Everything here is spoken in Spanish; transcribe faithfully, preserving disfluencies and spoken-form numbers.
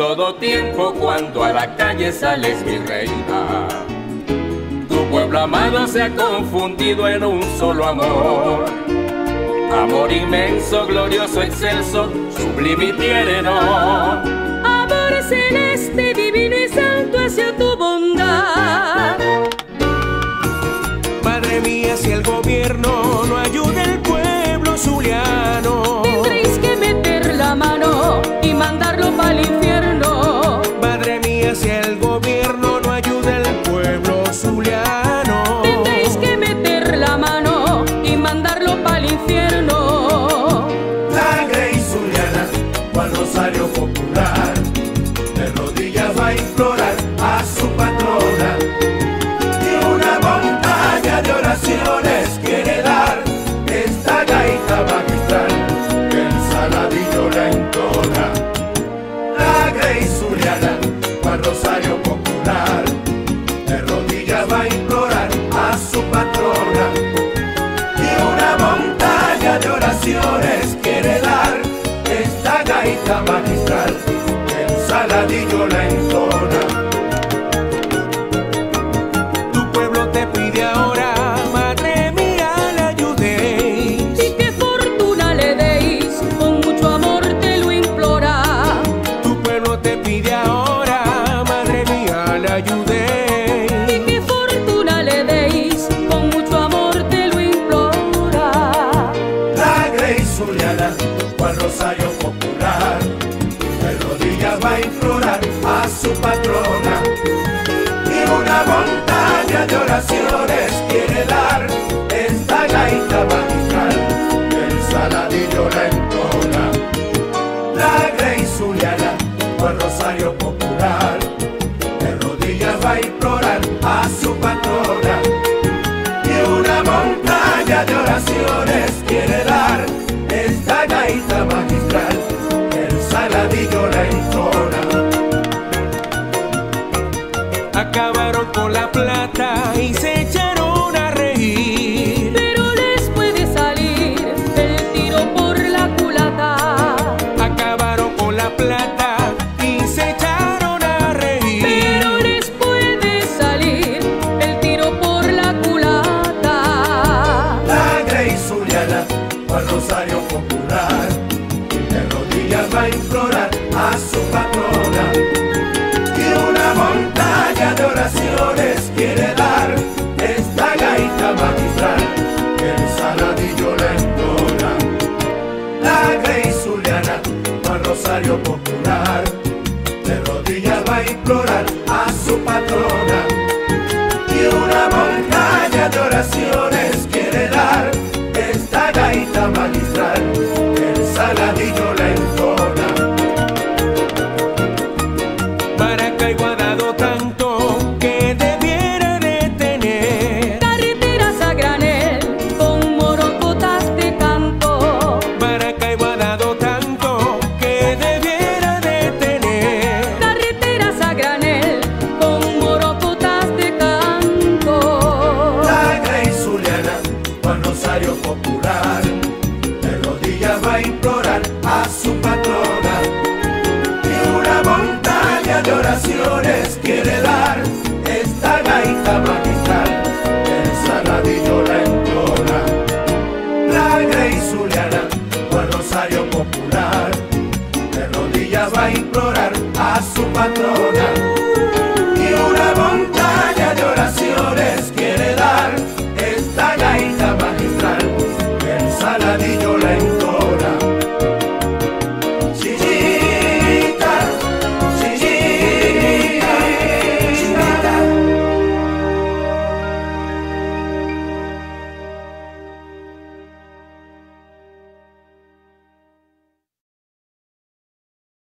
todo tiempo cuando a la calle sales, mi reina. Tu pueblo amado se ha confundido en un solo amor. Amor inmenso, glorioso, excelso, sublime y tierno. Amor celeste, divino y santo hacia tu bondad. Madre mía, si el gobierno no ayuda al pueblo zuliano, tendréis que meter la mano y mandarlo pa'l infierno. Madre mía, si el gobierno no ayuda al pueblo zuliano, tendréis que meter la mano y mandarlo pa'l infierno. La Grey zuliana, cual rosario popular, de rodillas va a implorar a su patrona, y una montaña de oraciones quiere dar esta gaita magistral que el Saladillo la entona. La Grey zuliana, cual rosario popular, de rodillas va a implorar a su patrona, y una montaña de oraciones quiere dar esta gaita magistral que el Saladillo la entona. tu pueblo te pide ahora, madre mía, le ayudéis. Y qué fortuna le deis, con mucho amor te lo implora. Tu pueblo te pide ahora, madre mía, le ayudéis. Y qué fortuna le deis, con mucho amor te lo implora. La Grey zuliana, cual rosario popular, de rodillas va a implorar a su patrona, y una montaña de oraciones quiere dar esta gaita magistral que el Saladillo la entona. La Grey zuliana, cual rosario popular, de rodillas va a implorar a su patrona, y una montaña de oraciones quiere dar esta gaita magistral que el Saladillo la entona. Acabaron con la plata y se echaron a reír. Pero les puede salir el tiro por la culata. Acabaron con la plata y se echaron a reír. Pero les puede salir el tiro por la culata. La Grey zuliana, cual rosario popular, de rodillas va a implorar a su patrona, y una montaña de oraciones quiere dar esta gaita magistral que el Saladillo la entona. La Grey zuliana, cual rosario popular, de rodillas va a implorar a su patrona, y una montaña de oraciones quiere dar esta gaita magistral que el Saladillo la entona. Maracaibo ha dado tanto que debiera de tener. Carreteras a granel con morocotas de canto. Maracaibo ha dado tanto que debiera de tener. Carreteras a granel con morocotas de canto. La Grey zuliana, cual rosario popular, de rodillas va a implorar a su patrona, y una montaña de oraciones quiere dar esta gaita magistral que el Saladillo la entona. La Grey zuliana, cual rosario popular, de rodillas va a implorar a su patrona,